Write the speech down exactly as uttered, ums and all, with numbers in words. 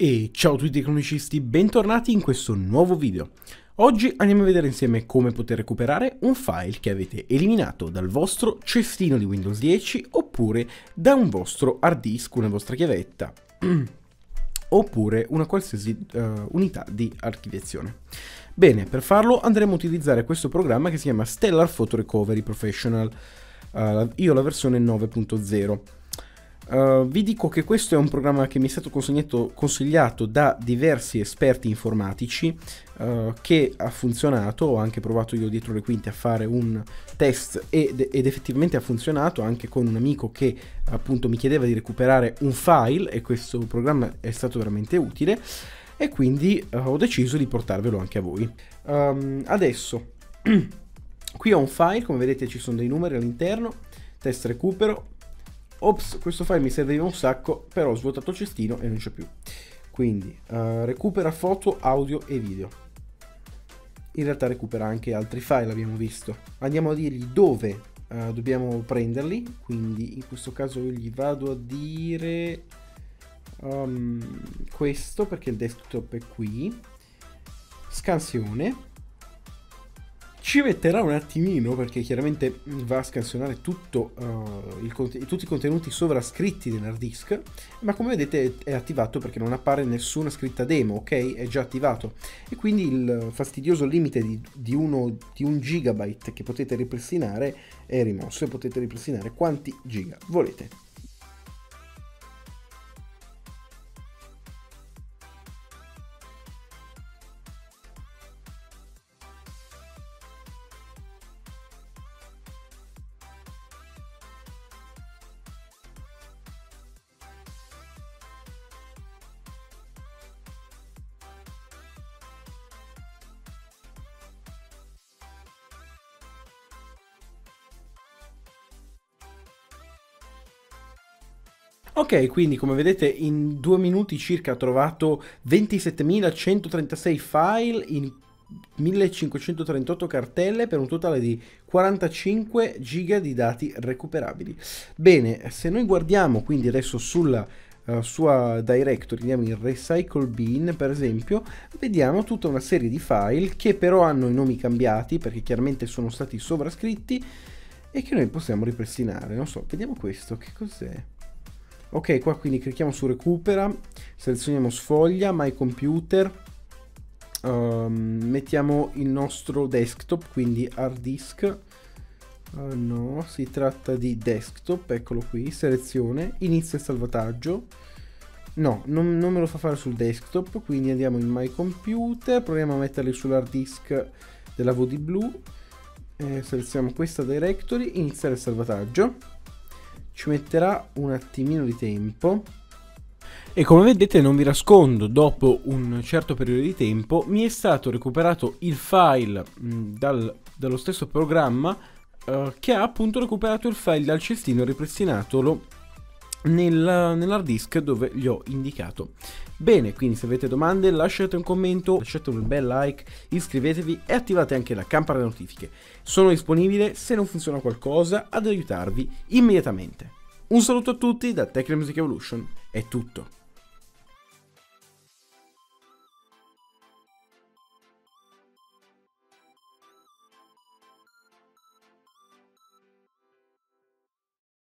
E ciao a tutti i cronicisti, bentornati in questo nuovo video. Oggi andiamo a vedere insieme come poter recuperare un file che avete eliminato dal vostro cestino di Windows dieci oppure da un vostro hard disk, una vostra chiavetta oppure una qualsiasi uh, unità di archiviazione. Bene, per farlo andremo a utilizzare questo programma che si chiama Stellar Photo Recovery Professional. Uh, io ho la versione nove punto zero. Uh, vi dico che questo è un programma che mi è stato consigliato da diversi esperti informatici, uh, che ha funzionato. Ho anche provato io dietro le quinte a fare un test ed, ed effettivamente ha funzionato anche con un amico che appunto mi chiedeva di recuperare un file, e questo programma è stato veramente utile, e quindi uh, ho deciso di portarvelo anche a voi. Um, adesso qui ho un file, come vedete ci sono dei numeri all'interno, test recupero. Ops, questo file mi serviva un sacco, però ho svuotato il cestino e non c'è più. Quindi uh, recupera foto, audio e video. In realtà recupera anche altri file, abbiamo visto. Andiamo a dirgli dove uh, dobbiamo prenderli. Quindi in questo caso io gli vado a dire um, questo, perché il desktop è qui. Scansione. Ci metterà un attimino perché chiaramente va a scansionare tutto, uh, il tutti i contenuti sovrascritti nell'hard disk, ma come vedete è attivato perché non appare nessuna scritta demo, ok? È già attivato, e quindi il fastidioso limite di, di, uno, di un gigabyte che potete ripristinare è rimosso, e potete ripristinare quanti giga volete. Ok, quindi come vedete in due minuti circa ho trovato ventisettemilacentotrentasei file in millecinquecentotrentotto cartelle per un totale di quarantacinque giga di dati recuperabili. Bene, se noi guardiamo quindi adesso sulla uh, sua directory, andiamo in Recycle Bin per esempio, vediamo tutta una serie di file che però hanno i nomi cambiati perché chiaramente sono stati sovrascritti e che noi possiamo ripristinare. Non so, vediamo questo, che cos'è? Ok, qua quindi clicchiamo su recupera, selezioniamo sfoglia, my computer, um, mettiamo il nostro desktop, quindi hard disk, uh, no, si tratta di desktop, eccolo qui, selezione, inizia il salvataggio, no, non, non me lo fa fare sul desktop, quindi andiamo in my computer, proviamo a metterli sull'hard disk della V D blu, eh, selezioniamo questa directory, iniziare il salvataggio. Ci metterà un attimino di tempo e come vedete non vi nascondo, dopo un certo periodo di tempo mi è stato recuperato il file mh, dal, dallo stesso programma uh, che ha appunto recuperato il file dal cestino e ripristinatolo nel, nell'hard disk dove gli ho indicato. Bene, quindi se avete domande lasciate un commento, lasciate un bel like, iscrivetevi e attivate anche la campana delle notifiche. Sono disponibile se non funziona qualcosa ad aiutarvi immediatamente. Un saluto a tutti da Tecnomusic Evolution, è tutto.